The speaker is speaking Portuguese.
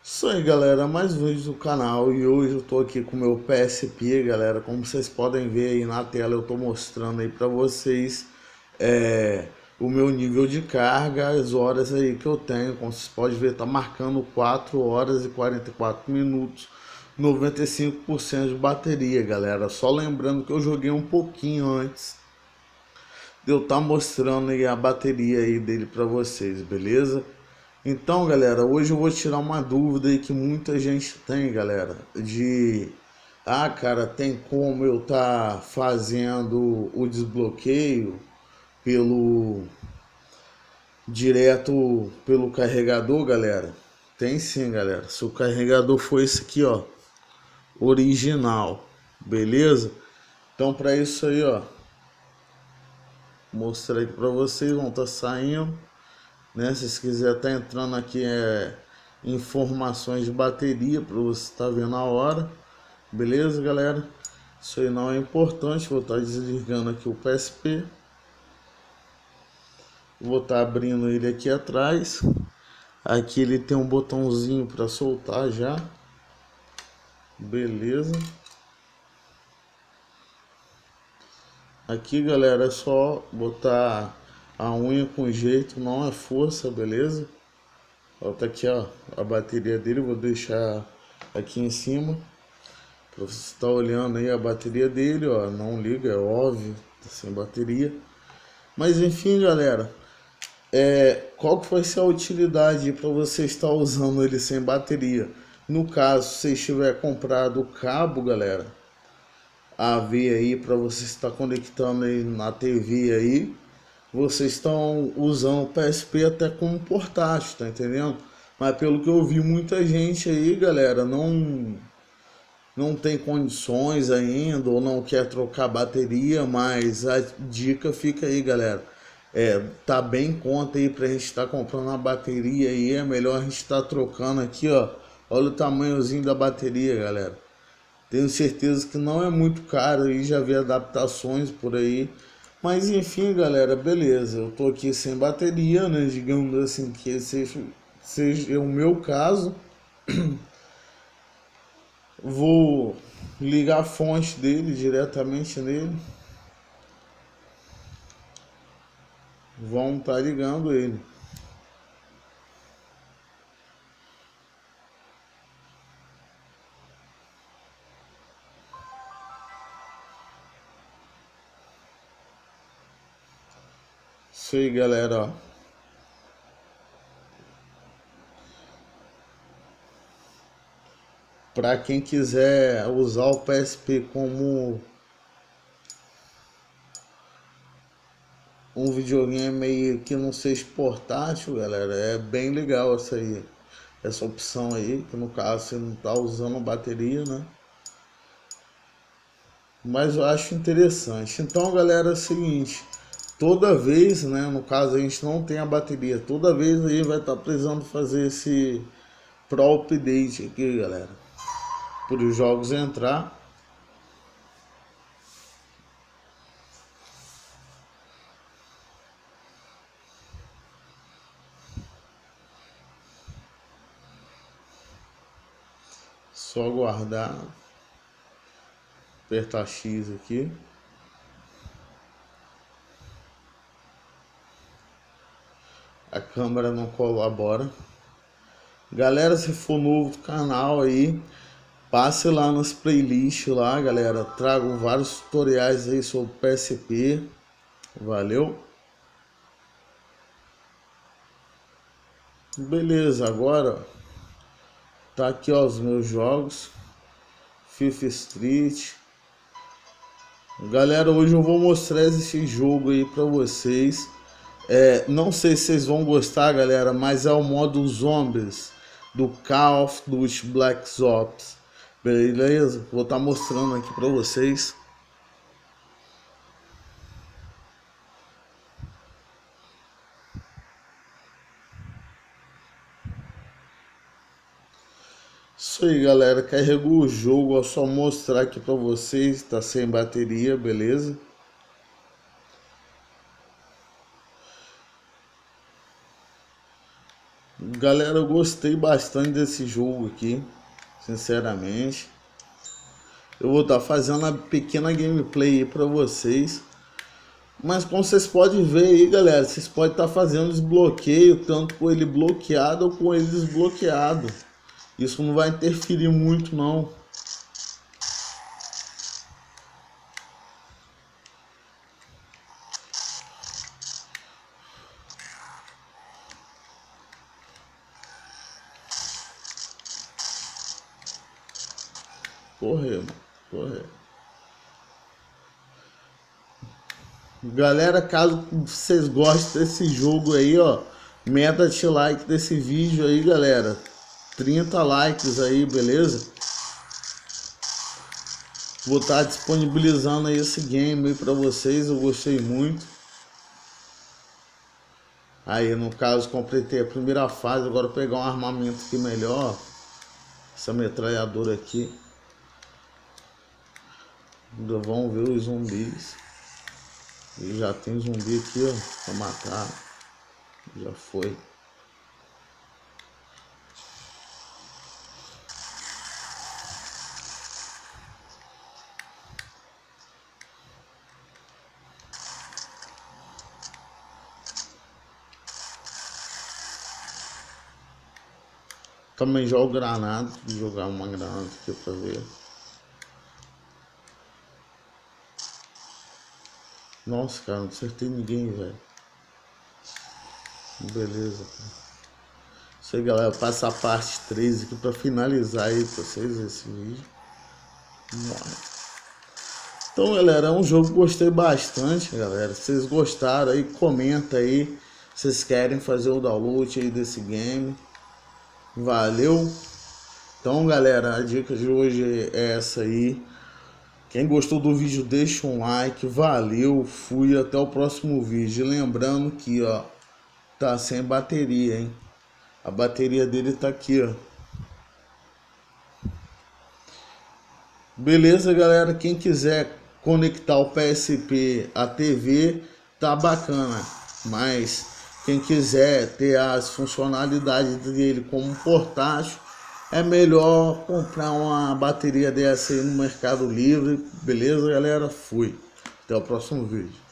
Isso aí, galera, mais um vídeo do canal e hoje eu tô aqui com o meu PSP, galera. Como vocês podem ver aí na tela, eu tô mostrando aí pra vocês o meu nível de carga, as horas aí que eu tenho. Como vocês podem ver, tá marcando 4 horas e 44 minutos, 95% de bateria, galera. Só lembrando que eu joguei um pouquinho antes de eu estar mostrando aí a bateria aí dele pra vocês, beleza? Então, galera, hoje eu vou tirar uma dúvida aí que muita gente tem, galera, cara, tem como eu tá fazendo o desbloqueio pelo direto pelo carregador, galera? Tem sim, galera. Se o carregador for esse aqui, ó, original, beleza? Então, para isso aí, ó, mostrei aqui para vocês, vão estar saindo, né? Se vocês quiserem estar entrando aqui informações de bateria para você estar vendo a hora, beleza, galera? Isso aí não é importante. Vou estar desligando aqui o PSP, vou estar abrindo ele aqui atrás. Aqui ele tem um botãozinho para soltar já, beleza? Aqui, galera, é só botar a unha com jeito, não é força, beleza? Ó, tá aqui, ó, a bateria dele, vou deixar aqui em cima pra você estar olhando aí a bateria dele, ó, não liga, é óbvio, tá sem bateria. Mas enfim, galera, qual que vai ser a utilidade para você estar usando ele sem bateria? No caso, se você tiver comprado o cabo, galera, AV aí para você estar conectando aí na TV aí, vocês estão usando o PSP até como portátil, tá entendendo? Mas pelo que eu vi, muita gente aí, galera, não tem condições ainda ou não quer trocar bateria, mas a dica fica aí, galera. Tá bem em conta aí pra gente estar comprando uma bateria aí, é melhor a gente estar trocando aqui, ó. Olha o tamanhozinho da bateria, galera. Tenho certeza que não é muito caro aí, já vi adaptações por aí. Mas enfim, galera, beleza. Eu tô aqui sem bateria, né? Digamos assim que seja o meu caso. Vou ligar a fonte dele diretamente nele. Vão estar ligando ele. Isso aí, galera, ó. Para quem quiser usar o PSP como um videogame que não seja portátil, galera, é bem legal essa opção aí, que no caso você não tá usando bateria, né? Mas eu acho interessante. Então, galera, é o seguinte, toda vez, né, no caso a gente não tem a bateria, toda vez aí vai estar precisando fazer esse Pro Update aqui, galera, para os jogos entrar. Só guardar, apertar X aqui. A câmera não colabora. Galera, se for novo do canal aí, passe lá nas playlists lá, galera. Trago vários tutoriais aí sobre PSP. Valeu. Beleza, agora tá aqui, ó, os meus jogos. FIFA Street. Galera, hoje eu vou mostrar esse jogo aí pra vocês. Não sei se vocês vão gostar, galera, mas é o modo Zombies do Call of Duty Black Ops. Beleza? Vou estar mostrando aqui pra vocês. Isso aí, galera, carregou o jogo, é só mostrar aqui pra vocês, tá sem bateria, beleza? Galera, eu gostei bastante desse jogo aqui, sinceramente. Eu vou estar fazendo uma pequena gameplay aí pra vocês. Mas como vocês podem ver aí, galera, vocês podem estar fazendo desbloqueio, tanto com ele bloqueado ou com ele desbloqueado. Isso não vai interferir muito não. Correr, mano. Correr. Galera, caso vocês gostem desse jogo aí, ó, meta de like desse vídeo aí, galera. 30 likes aí, beleza? Vou estar disponibilizando aí esse game aí pra vocês, eu gostei muito. Aí, no caso, completei a primeira fase, agora vou pegar um armamento aqui melhor. Essa metralhadora aqui. Ainda vão ver os zumbis. E já tem zumbi aqui, ó, pra matar. Já foi. Também jogo granada, vou jogar uma granada aqui pra ver. Nossa, cara, não acertei ninguém, velho. Beleza, cara. Isso aí, galera, passa a parte 3 aqui pra finalizar aí pra vocês esse vídeo. Então, galera, é um jogo que gostei bastante, galera. Se vocês gostaram aí, comenta aí. Se vocês querem fazer o download aí desse game. Valeu. Então, galera, a dica de hoje é essa aí. Quem gostou do vídeo, deixa um like. Valeu, fui, até o próximo vídeo. Lembrando que, ó, tá sem bateria, hein? A bateria dele tá aqui, ó. Beleza, galera? Quem quiser conectar o PSP à TV, tá bacana. Mas quem quiser ter as funcionalidades dele como portátil, é melhor comprar uma bateria dessa aí no Mercado Livre. Beleza, galera? Fui. Até o próximo vídeo.